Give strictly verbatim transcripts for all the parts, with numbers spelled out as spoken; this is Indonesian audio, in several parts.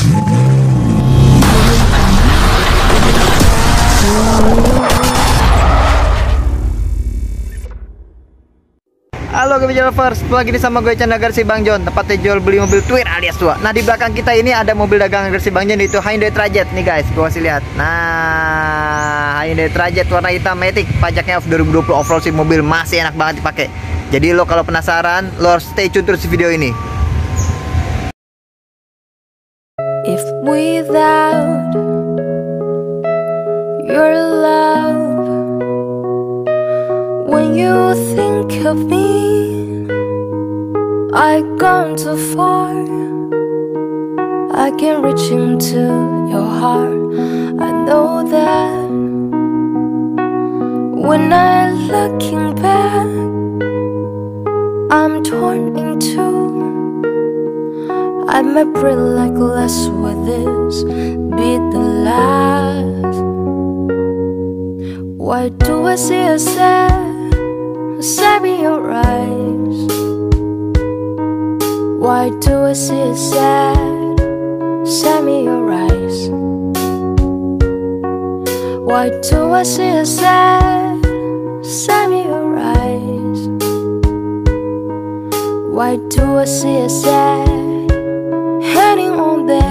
Halo Gabi Lovers, lagi di sama gue Chandra Garsi Bang John, tempatnya jual beli mobil Twir alias tua. Nah di belakang kita ini ada mobil dagangan Garsi Bang John, itu Hyundai Trajet nih guys, gue kasih lihat. Nah Hyundai Trajet warna hitam matic, pajaknya off dua ribu dua puluh, off-road sih, mobil masih enak banget dipakai. Jadi lo kalau penasaran, lo harus stay tune terus di video ini. If without your love, when you think of me, I've gone too far. I can reach into your heart. I know that when I'm looking back, I'm torn in two. I might breathe like less with this be the last. Why do I see a sad, sad in your eyes? Why do I see a sad, sad in your eyes? Why do I see a sad, sad in your eyes? Why do I see a sad hanging on there?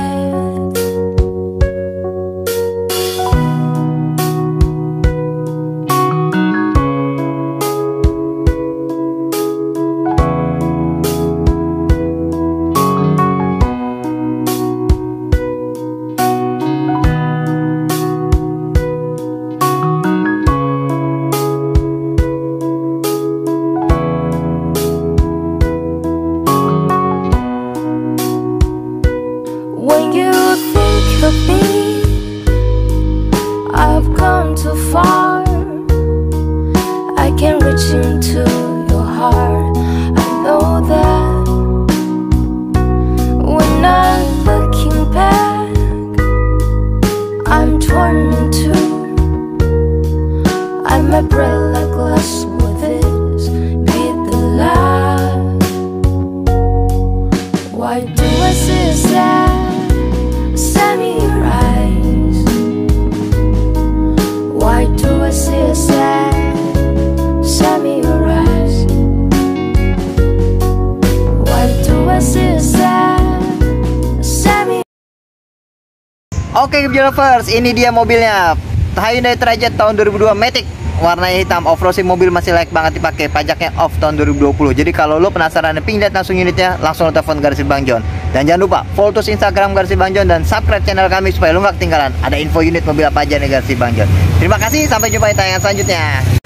When you think of me, I've come too far. I can reach into your heart. I know that when I'm looking back, I'm torn in two. I might break like glass with this be the last. Why do I see sad? Sad in your eyes. Why do I see a sad, sad in your eyes? Why do I see a sad, sad in... Oke Gabi Lovers, ini dia mobilnya Hyundai Trajet tahun dua ribu dua matic, warnanya hitam, off-road sih, mobil masih layak banget dipakai, pajaknya off tahun dua ribu dua puluh. Jadi kalau lo penasaran pingin lihat langsung unitnya, langsung lo telepon Garsi Bang John. Dan jangan lupa follow terus Instagram Garsi Bang John dan subscribe channel kami supaya lo nggak ketinggalan ada info unit mobil apa aja nih Garsi Bang John. Terima kasih, sampai jumpa di tayangan selanjutnya.